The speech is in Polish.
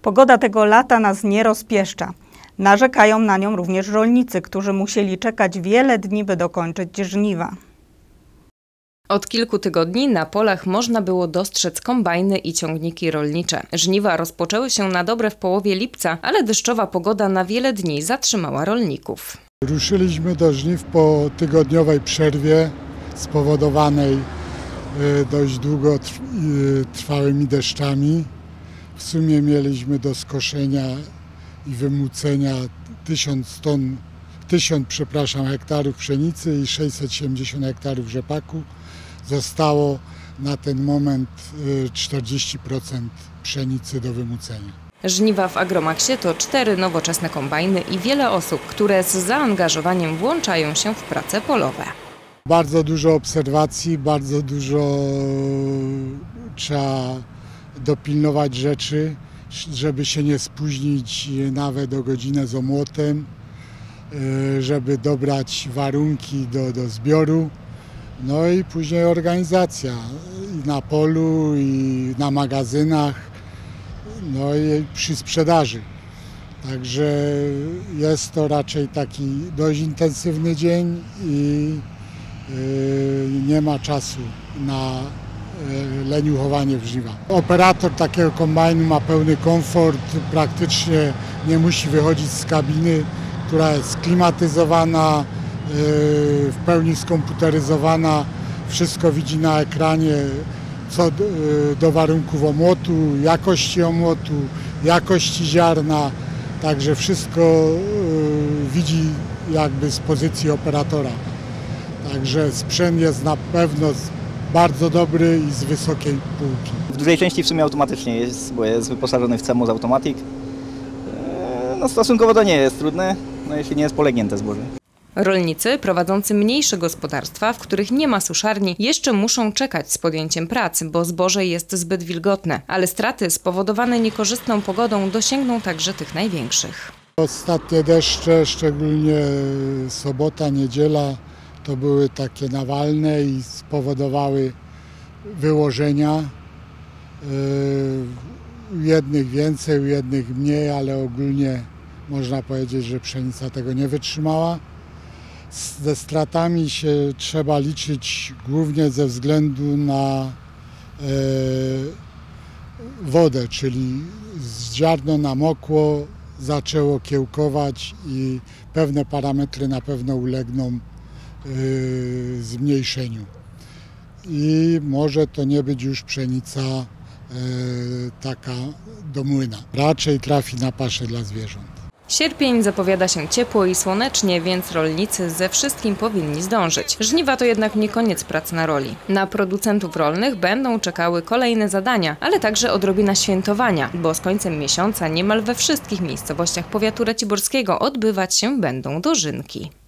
Pogoda tego lata nas nie rozpieszcza. Narzekają na nią również rolnicy, którzy musieli czekać wiele dni, by dokończyć żniwa. Od kilku tygodni na polach można było dostrzec kombajny i ciągniki rolnicze. Żniwa rozpoczęły się na dobre w połowie lipca, ale deszczowa pogoda na wiele dni zatrzymała rolników. Ruszyliśmy do żniw po tygodniowej przerwie spowodowanej dość długo trwałymi deszczami. W sumie mieliśmy do skoszenia i wymucenia 1000 hektarów pszenicy i 670 hektarów rzepaku. Zostało na ten moment 40% pszenicy do wymucenia. Żniwa w Agromaxie to 4 nowoczesne kombajny i wiele osób, które z zaangażowaniem włączają się w prace polowe. Bardzo dużo obserwacji, bardzo dużo trzeba dopilnować rzeczy, żeby się nie spóźnić nawet o godzinę z omłotem, żeby dobrać warunki do zbioru. No i później organizacja i na polu, i na magazynach, no i przy sprzedaży. Także jest to raczej taki dość intensywny dzień i nie ma czasu na leniuchowanie w żniwa. Operator takiego kombajnu ma pełny komfort, praktycznie nie musi wychodzić z kabiny, która jest klimatyzowana, w pełni skomputeryzowana. Wszystko widzi na ekranie co do warunków omłotu, jakości omłotu, jakości ziarna. Także wszystko widzi jakby z pozycji operatora. Także sprzęt jest na pewno bardzo dobry i z wysokiej półki. W dużej części w sumie automatycznie jest, bo jest wyposażony w CMOS Automatic. No stosunkowo to nie jest trudne, no jeśli nie jest polegnięte zboże. Rolnicy prowadzący mniejsze gospodarstwa, w których nie ma suszarni, jeszcze muszą czekać z podjęciem pracy, bo zboże jest zbyt wilgotne, ale straty spowodowane niekorzystną pogodą dosięgną także tych największych. Ostatnie deszcze, szczególnie sobota, niedziela, to były takie nawalne i spowodowały wyłożenia. U jednych więcej, u jednych mniej, ale ogólnie można powiedzieć, że pszenica tego nie wytrzymała. Ze stratami się trzeba liczyć głównie ze względu na wodę, czyli ziarno namokło, zaczęło kiełkować i pewne parametry na pewno ulegną zmniejszeniu. I może to nie być już pszenica taka do młyna. Raczej trafi na paszę dla zwierząt. Sierpień zapowiada się ciepło i słonecznie, więc rolnicy ze wszystkim powinni zdążyć. Żniwa to jednak nie koniec pracy na roli. Na producentów rolnych będą czekały kolejne zadania, ale także odrobina świętowania, bo z końcem miesiąca niemal we wszystkich miejscowościach powiatu raciborskiego odbywać się będą dożynki.